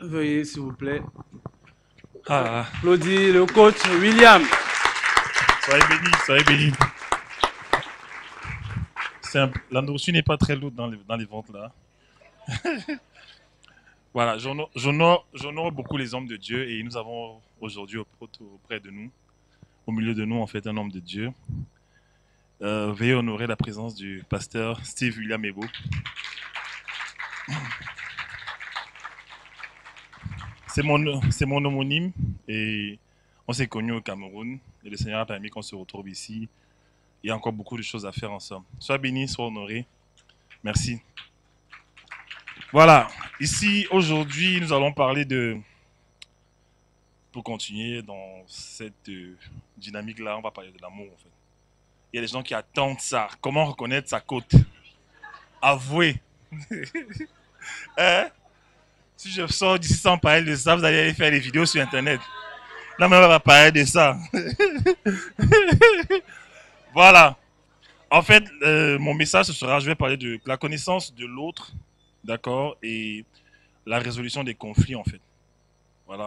Veuillez, s'il vous plaît, Ah, applaudir le coach William. soyez bénis, soyez bénis. La nourriture n'est pas très lourde dans les ventes là. Voilà, j'honore beaucoup les hommes de Dieu et nous avons aujourd'hui auprès de nous, au milieu de nous en fait, un homme de Dieu. Veuillez honorer la présence du pasteur Steve William Ebo. C'est mon homonyme et on s'est connus au Cameroun et le Seigneur a permis qu'on se retrouve ici. Il y a encore beaucoup de choses à faire ensemble. Sois béni, sois honoré. Merci. Voilà, ici aujourd'hui nous allons parler pour continuer dans cette dynamique-là, on va parler de l'amour en fait. Il y a des gens qui attendent ça. Comment reconnaître sa côte? Avouez. Hein? Si je sors d'ici sans parler de ça, vous allez aller faire des vidéos sur Internet. Là, même on va parler de ça. Voilà. En fait, mon message ce sera, je vais parler de la connaissance de l'autre, d'accord, et la résolution des conflits en fait. Voilà.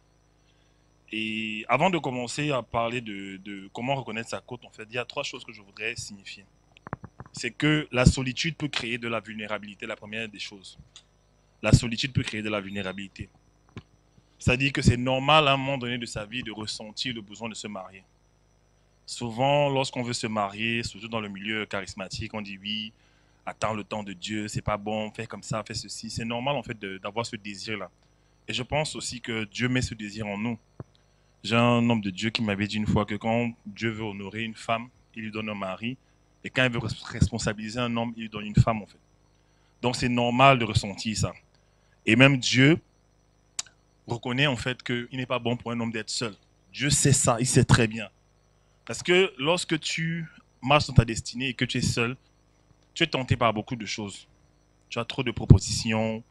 Et avant de commencer à parler de comment reconnaître sa côte, en fait, il y a trois choses que je voudrais signifier. C'est que la solitude peut créer de la vulnérabilité, la première des choses. La solitude peut créer de la vulnérabilité. C'est-à-dire que c'est normal à un moment donné de sa vie de ressentir le besoin de se marier. Souvent, lorsqu'on veut se marier, surtout dans le milieu charismatique, on dit oui, attends le temps de Dieu, c'est pas bon, fais comme ça, fais ceci. C'est normal en fait d'avoir ce désir-là. Et je pense aussi que Dieu met ce désir en nous. J'ai un homme de Dieu qui m'avait dit une fois que quand Dieu veut honorer une femme, il lui donne un mari. Et quand il veut responsabiliser un homme, il lui donne une femme en fait. Donc c'est normal de ressentir ça. Et même Dieu reconnaît en fait qu'il n'est pas bon pour un homme d'être seul. Dieu sait ça, il sait très bien. Parce que lorsque tu marches dans ta destinée et que tu es seul, tu es tenté par beaucoup de choses. Tu as trop de propositions.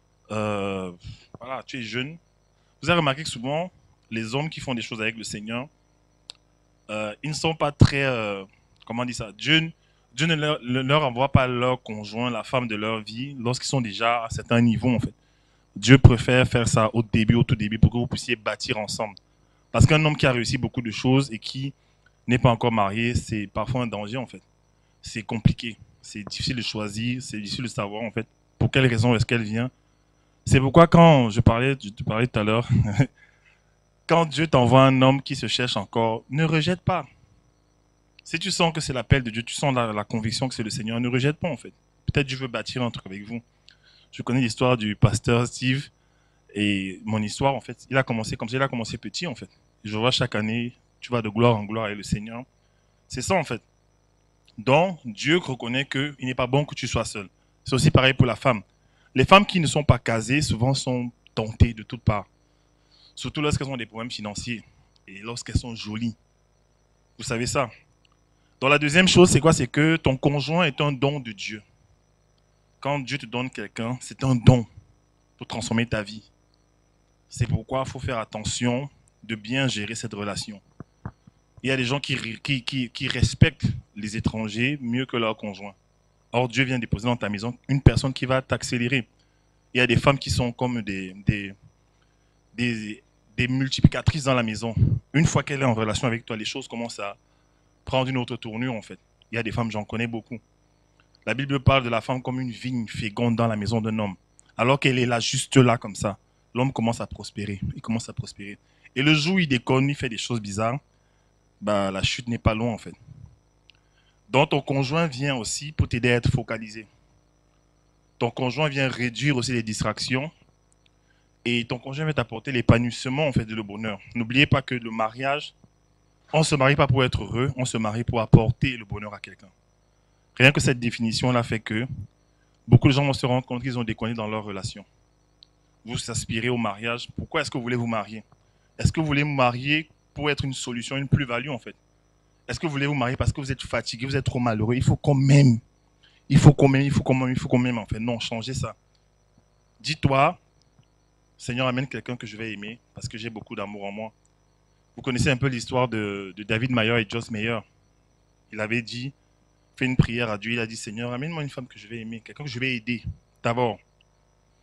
euh, voilà, tu es jeune. Vous avez remarqué que souvent, les hommes qui font des choses avec le Seigneur, ils ne sont pas très, comment on dit ça, Dieu ne leur envoie pas leur conjoint, la femme de leur vie, lorsqu'ils sont déjà à certains niveaux, en fait. Dieu préfère faire ça au début, au tout début, pour que vous puissiez bâtir ensemble. Parce qu'un homme qui a réussi beaucoup de choses et qui n'est pas encore marié, c'est parfois un danger, en fait. C'est compliqué, c'est difficile de choisir, c'est difficile de savoir, en fait, pour quelle raison est-ce qu'elle vient. C'est pourquoi quand je te parlais tout à l'heure, quand Dieu t'envoie un homme qui se cherche encore, ne rejette pas. Si tu sens que c'est l'appel de Dieu, tu sens la conviction que c'est le Seigneur, ne rejette pas en fait. Peut-être Dieu veut bâtir un truc avec vous. Je connais l'histoire du pasteur Steve et mon histoire en fait, il a commencé comme ça, il a commencé petit en fait. Je vois chaque année, tu vas de gloire en gloire avec le Seigneur. C'est ça en fait. Donc Dieu reconnaît qu'il n'est pas bon que tu sois seul. C'est aussi pareil pour la femme. Les femmes qui ne sont pas casées souvent sont tentées de toutes parts. Surtout lorsqu'elles ont des problèmes financiers et lorsqu'elles sont jolies. Vous savez ça. Donc la deuxième chose, c'est quoi? C'est que ton conjoint est un don de Dieu. Quand Dieu te donne quelqu'un, c'est un don pour transformer ta vie. C'est pourquoi il faut faire attention de bien gérer cette relation. Il y a des gens qui respectent les étrangers mieux que leurs conjoints. Or, Dieu vient déposer dans ta maison une personne qui va t'accélérer. Il y a des femmes qui sont comme des, des multiplicatrices dans la maison. Une fois qu'elle est en relation avec toi, les choses commencent à prendre une autre tournure en fait. Il y a des femmes, j'en connais beaucoup. La Bible parle de la femme comme une vigne féconde dans la maison d'un homme. Alors qu'elle est là, juste là, comme ça, l'homme commence à prospérer. Il commence à prospérer. Et le jour où il déconne, il fait des choses bizarres, bah, la chute n'est pas loin, en fait. Donc, ton conjoint vient aussi pour t'aider à être focalisé. Ton conjoint vient réduire aussi les distractions. Et ton conjoint va t'apporter l'épanouissement, en fait, de le bonheur. N'oubliez pas que le mariage, on ne se marie pas pour être heureux, on se marie pour apporter le bonheur à quelqu'un. Rien que cette définition-là fait que beaucoup de gens vont se rendre compte qu'ils ont déconné dans leur relation. Vous aspirez au mariage. Pourquoi est-ce que vous voulez vous marier? Est-ce que vous voulez vous marier pour être une solution, une plus-value en fait? Est-ce que vous voulez vous marier parce que vous êtes fatigué, vous êtes trop malheureux? Il faut quand même, il faut quand même, il faut quand même, il faut quand même en fait. Non, changez ça. Dis-toi, Seigneur, amène quelqu'un que je vais aimer parce que j'ai beaucoup d'amour en moi. Vous connaissez un peu l'histoire de David Mayer et Joss Meyer. Il avait dit, fait une prière à Dieu, il a dit, Seigneur, amène-moi une femme que je vais aimer, quelqu'un que je vais aider d'abord.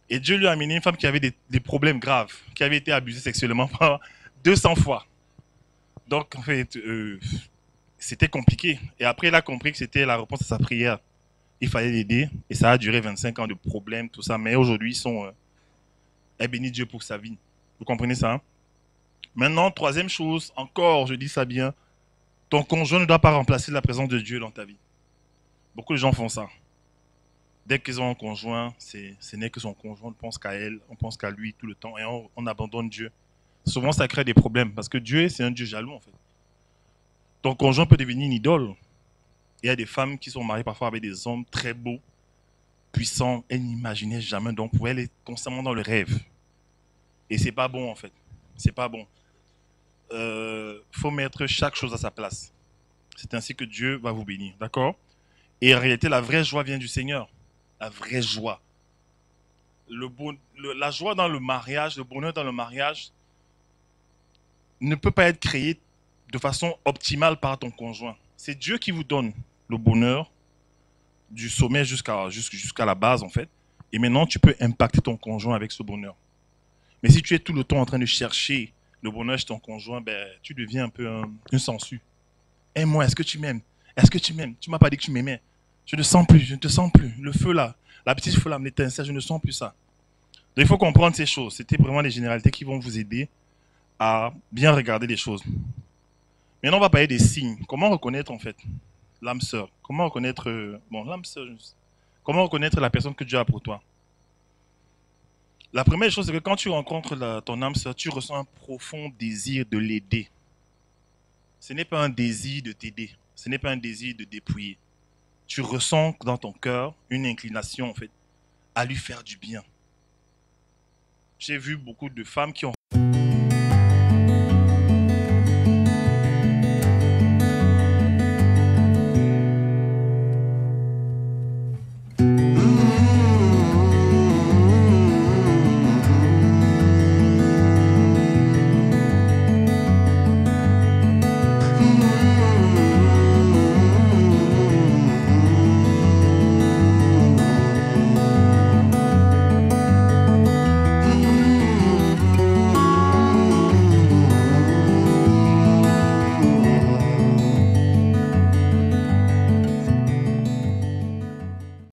Et Dieu lui a amené une femme qui avait des problèmes graves, qui avait été abusée sexuellement par 200 fois. Donc, en fait, c'était compliqué. Et après, il a compris que c'était la réponse à sa prière. Il fallait l'aider. Et ça a duré 25 ans de problèmes, tout ça. Mais aujourd'hui, elle bénit Dieu pour sa vie. Vous comprenez ça, hein? Maintenant, troisième chose, encore, je dis ça bien, ton conjoint ne doit pas remplacer la présence de Dieu dans ta vie. Beaucoup de gens font ça. Dès qu'ils ont un conjoint, ce n'est que son conjoint, on pense qu'à elle, on pense qu'à lui tout le temps et on abandonne Dieu. Souvent, ça crée des problèmes parce que Dieu, c'est un Dieu jaloux en fait. Ton conjoint peut devenir une idole. Il y a des femmes qui sont mariées parfois avec des hommes très beaux, puissants, elles n'imaginaient jamais, donc pour elles, elle est constamment dans le rêve. Et c'est pas bon en fait. C'est pas bon. Faut mettre chaque chose à sa place. C'est ainsi que Dieu va vous bénir, d'accord? Et en réalité, la vraie joie vient du Seigneur. La vraie joie. La joie dans le mariage, le bonheur dans le mariage ne peut pas être créé de façon optimale par ton conjoint. C'est Dieu qui vous donne le bonheur du sommet jusqu'à la base en fait. Et maintenant, tu peux impacter ton conjoint avec ce bonheur. Mais si tu es tout le temps en train de chercher le bonheur chez ton conjoint, ben, tu deviens un peu une sangsue. Aime-moi, est-ce que tu m'aimes? Est-ce que tu m'aimes? Tu m'as pas dit que tu m'aimais. Je ne sens plus, je ne te sens plus. Le feu là, la petite flamme, l'étincelle, je ne sens plus ça. Donc il faut comprendre ces choses. C'était vraiment les généralités qui vont vous aider à bien regarder les choses. Maintenant, on va parler des signes. Comment reconnaître en fait l'âme sœur? Comment reconnaître l'âme sœur? Comment reconnaître la personne que Dieu a pour toi? La première chose, c'est que quand tu rencontres ton âme sœur, tu ressens un profond désir de l'aider. Ce n'est pas un désir de t'aider. Ce n'est pas un désir de dépouiller. Tu ressens dans ton cœur une inclination en fait à lui faire du bien. J'ai vu beaucoup de femmes qui ont